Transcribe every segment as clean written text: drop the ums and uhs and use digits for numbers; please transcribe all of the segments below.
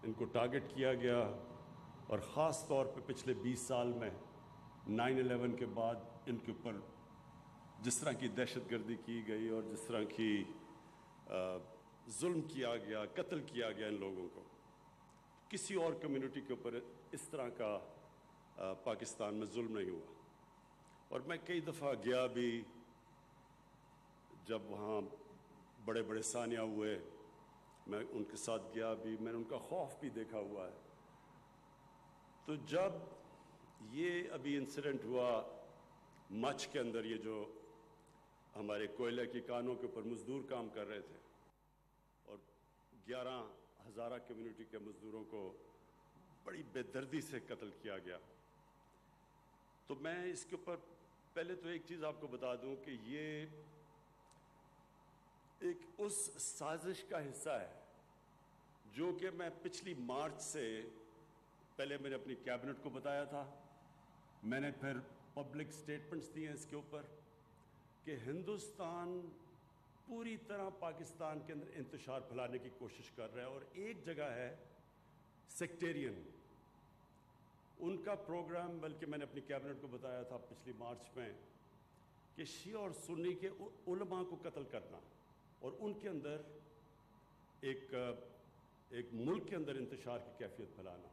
ان کو ٹارگٹ کیا گیا، اور خاص طور پہ پچھلے 20 سال میں 9/11 کے بعد ان کے اوپر جس طرح کی دہشت گردی کی گئی اور جس طرح کی ظلم کیا گیا، قتل کیا گیا ان لوگوں کو، کسی اور کمیونٹی کے اوپر اس طرح کا پاکستان میں ظلم نہیں ہوا۔ اور میں کئی دفعہ گیا بھی، جب وہاں بڑے بڑے سانیہ ہوئے میں ان کے ساتھ گیا بھی، میں نے ان کا خوف بھی دیکھا ہوا ہے۔ تو جب یہ ابھی انسیڈنٹ ہوا مچھ کے اندر، یہ جو ہمارے کوئلے کی کانوں کے اوپر مزدور کام کر رہے تھے اور 11 ہزارہ کمیونٹی کے مزدوروں کو بڑی بے دردی سے قتل کیا گیا، تو میں اس کے اوپر پہلے تو ایک چیز آپ کو بتا دوں کہ یہ ایک اس سازش کا حصہ ہے جو کہ میں پچھلی مارچ سے پہلے میں نے اپنی کیبنٹ کو بتایا تھا، میں نے پھر پبلک سٹیٹمنٹس دیے ہیں اس کے اوپر کہ ہندوستان پوری طرح پاکستان کے اندر انتشار پھیلانے کی کوشش کر رہا ہے، اور ایک جگہ ہے سیکٹیرین ان کا پروگرام، بلکہ میں نے اپنی کیبنٹ کو بتایا تھا پچھلی مارچ میں کہ شیعہ اور سنی کے علماء کو قتل کرنا اور ان کے اندر ایک ملک کے اندر انتشار کی کیفیت پھیلانا۔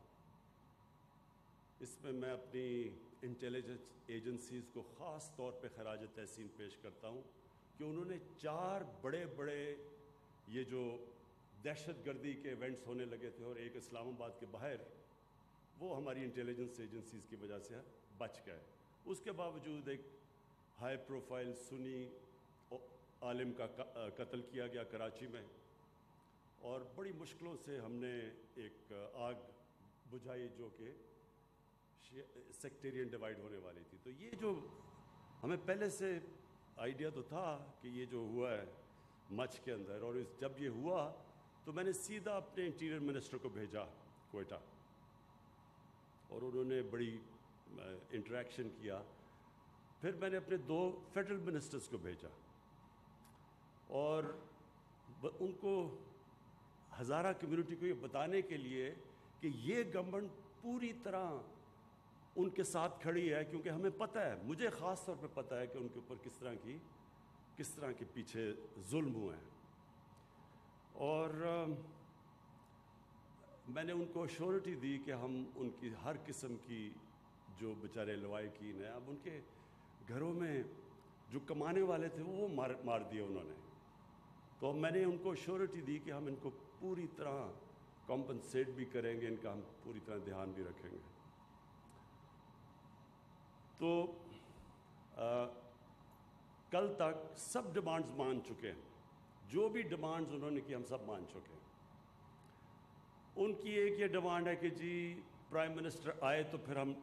اس میں میں اپنی انٹیلیجنس ایجنسیز کو خاص طور پہ خراج تحسین پیش کرتا ہوں کہ انہوں نے 4 بڑے بڑے یہ جو دہشت گردی کے ایونٹس ہونے لگے تھے، اور ایک اسلام آباد کے باہر، وہ ہماری انٹیلیجنس ایجنسیز کی وجہ سے بچ گئے۔ اس کے باوجود ایک ہائی پروفائل سنی عالم کا قتل کیا گیا کراچی میں، اور بڑی مشکلوں سے ہم نے ایک آگ بجھائی جو کہ سیکٹیرین ڈیوائیڈ ہونے والی تھی۔ تو یہ جو ہمیں پہلے سے آئیڈیا تو تھا کہ یہ جو ہوا ہے مچھ کے اندر، اور جب یہ ہوا تو میں نے سیدھا اپنے انٹیریئر منسٹر کو بھیجا کوئٹہ، اور انہوں نے بڑی انٹریکشن کیا۔ پھر میں نے اپنے 2 فیڈرل منسٹرز کو بھیجا، اور ان کو ہزارہ کمیونٹی کو یہ بتانے کے لیے کہ یہ گورنمنٹ پوری طرح ان کے ساتھ کھڑی ہے، کیونکہ ہمیں پتہ ہے، مجھے خاص طور پہ پتہ ہے کہ ان کے اوپر کس طرح کے پیچھے ظلم ہوئے ہیں۔ اور میں نے ان کو ایشورٹی دی کہ ہم ان کی ہر قسم کی جو بیچارے لوائقین ہیں، اب ان کے گھروں میں جو کمانے والے تھے وہ مار دیے انہوں نے، تو میں نے ان کو ایشورٹی دی کہ ہم ان کو پوری طرح کمپنسیٹ بھی کریں گے، ان کا ہم پوری طرح دھیان بھی رکھیں گے۔ تو کل تک سب ڈیمانڈز مان چکے ہیں، جو بھی ڈیمانڈز انہوں نے کی ہم سب مان چکے ہیں۔ ان کی ایک یہ ڈیمانڈ ہے کہ جی پرائم منسٹر آئے تو پھر ہم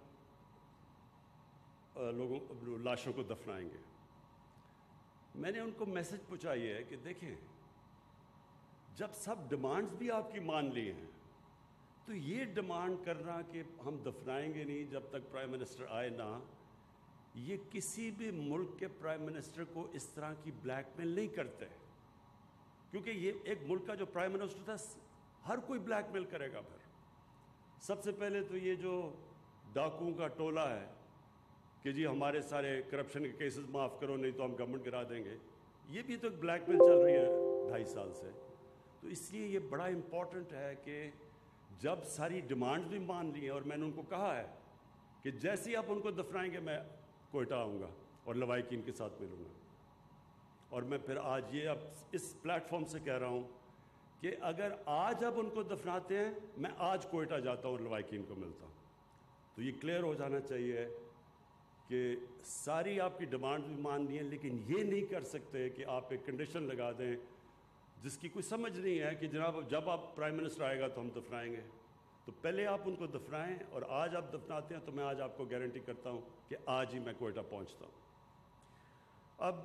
لاشوں کو دفنائیں گے۔ میں نے ان کو میسج پہنچائی ہے کہ دیکھیں، جب سب ڈیمانڈز بھی آپ کی مان لی ہیں تو یہ ڈیمانڈ کرنا کہ ہم دفنائیں گے نہیں جب تک پرائم منسٹر آئے نہ، یہ کسی بھی ملک کے پرائم منسٹر کو اس طرح کی بلیک میل نہیں کرتے، کیونکہ یہ ایک ملک کا جو پرائم منسٹر تھا ہر کوئی بلیک میل کرے گا۔ پھر سب سے پہلے تو یہ جو ڈاکوؤں کا ٹولہ ہے کہ جی ہمارے سارے کرپشن کے کیسز معاف کرو نہیں تو ہم گورنمنٹ گرا دیں گے، یہ بھی تو ایک بلیک میل چل رہی ہے 2.5 سال سے۔ تو اس لیے یہ بڑا امپورٹنٹ ہے کہ جب ساری ڈیمانڈز بھی مان لی ہیں، اور میں نے ان کو کہا ہے کہ جیسے ہی آپ ان کو دفنائیں گے میں کوئٹہ آؤں گا اور لوائقین کے ساتھ ملوں گا، اور میں پھر آج یہ اب اس پلیٹ فارم سے کہہ رہا ہوں کہ اگر آج اب ان کو دفناتے ہیں میں آج کوئٹہ جاتا ہوں اور لوائقین کو ملتا ہوں۔ تو یہ کلیئر ہو جانا چاہیے کہ ساری آپ کی ڈیمانڈ بھی مان لی ہیں، لیکن یہ نہیں کر سکتے کہ آپ ایک کنڈیشن لگا دیں جس کی کوئی سمجھ نہیں ہے کہ جناب جب آپ پرائم منسٹر آئے گا تو ہم دفنائیں گے۔ تو پہلے آپ ان کو دفنائیں، اور آج آپ دفناتے ہیں تو میں آج آپ کو گارنٹی کرتا ہوں کہ آج ہی میں کوئٹہ پہنچتا ہوں۔ اب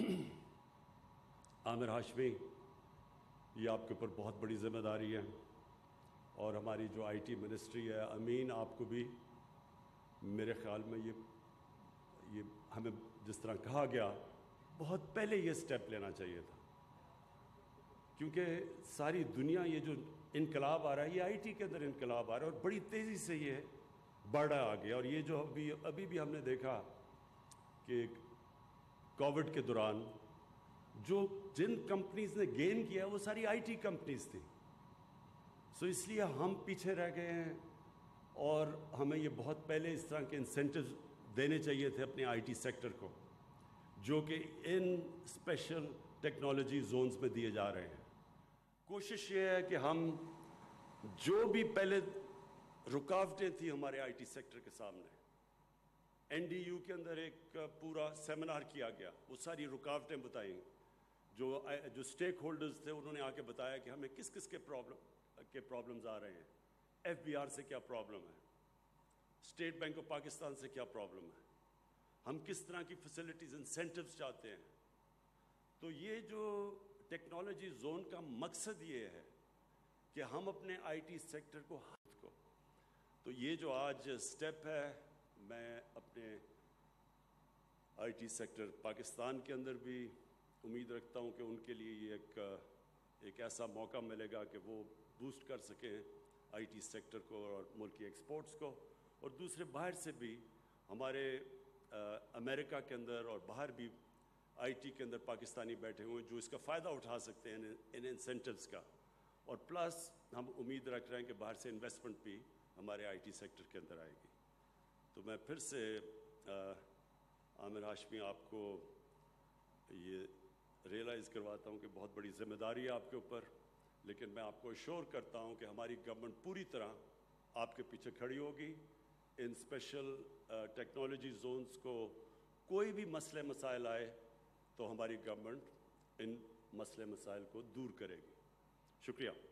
عامر ہاشمی، یہ آپ کے اوپر بہت بڑی ذمہ داری ہے، اور ہماری جو آئی ٹی منسٹری ہے، امین آپ کو بھی میرے خیال میں یہ ہمیں جس طرح کہا گیا بہت پہلے یہ سٹیپ لینا چاہیے تھا، کیونکہ ساری دنیا یہ جو इनकलाब आ रहा है, ये आईटी के अंदर इनकलाब आ रहा है और बड़ी तेज़ी से ये बढ़ आ गया। और ये जो अभी भी हमने देखा कि कोविड के दौरान जिन कंपनीज ने गेन किया वो सारी आईटी कंपनीज थी। सो इसलिए हम पीछे रह गए हैं और हमें ये बहुत पहले इस तरह के इंसेंटिव्स देने चाहिए थे अपने आईटी सेक्टर को, जो कि इन स्पेशल टेक्नोलॉजी जोन्स में दिए जा रहे हैं। कोशिश ये है कि हम जो भी पहले रुकावटें थी हमारे आईटी सेक्टर के सामने, एनडीयू के अंदर एक पूरा सेमिनार किया गया, वो सारी रुकावटें बताई, जो स्टेक होल्डर्स थे उन्होंने आके बताया कि हमें किस किस के प्रॉब्लम्स आ रहे हैं, एफबीआर से क्या प्रॉब्लम है, स्टेट बैंक ऑफ पाकिस्तान से क्या प्रॉब्लम है, हम किस तरह की फैसिलिटीज़ इंसेंटिव्स चाहते हैं। तो ये जो टेक्नोलॉजी जोन का मकसद ये है कि हम अपने आईटी सेक्टर को तो ये जो आज स्टेप है, मैं अपने आईटी सेक्टर पाकिस्तान के अंदर भी उम्मीद रखता हूँ कि उनके लिए ये एक ऐसा मौका मिलेगा कि वो बूस्ट कर सकें आईटी सेक्टर को और मुल्क की एक्सपोर्ट्स को, और दूसरे बाहर से भी हमारे अमेरिका के अंदर और बाहर भी आईटी के अंदर पाकिस्तानी बैठे हुए हैं जो इसका फ़ायदा उठा सकते हैं इन इंसेंटिव्स का। और प्लस हम उम्मीद रख रहे हैं कि बाहर से इन्वेस्टमेंट भी हमारे आईटी सेक्टर के अंदर आएगी। तो मैं फिर से आमिर हाशमी आपको ये रियलाइज़ करवाता हूँ कि बहुत बड़ी जिम्मेदारी है आपके ऊपर, लेकिन मैं आपको अश्योर करता हूँ कि हमारी गवर्नमेंट पूरी तरह आपके पीछे खड़ी होगी। इन स्पेशल टेक्नोलॉजी जोन्स को कोई भी मसले मसाइल आए तो हमारी गवर्नमेंट इन मसले मसाइल को दूर करेगी। शुक्रिया।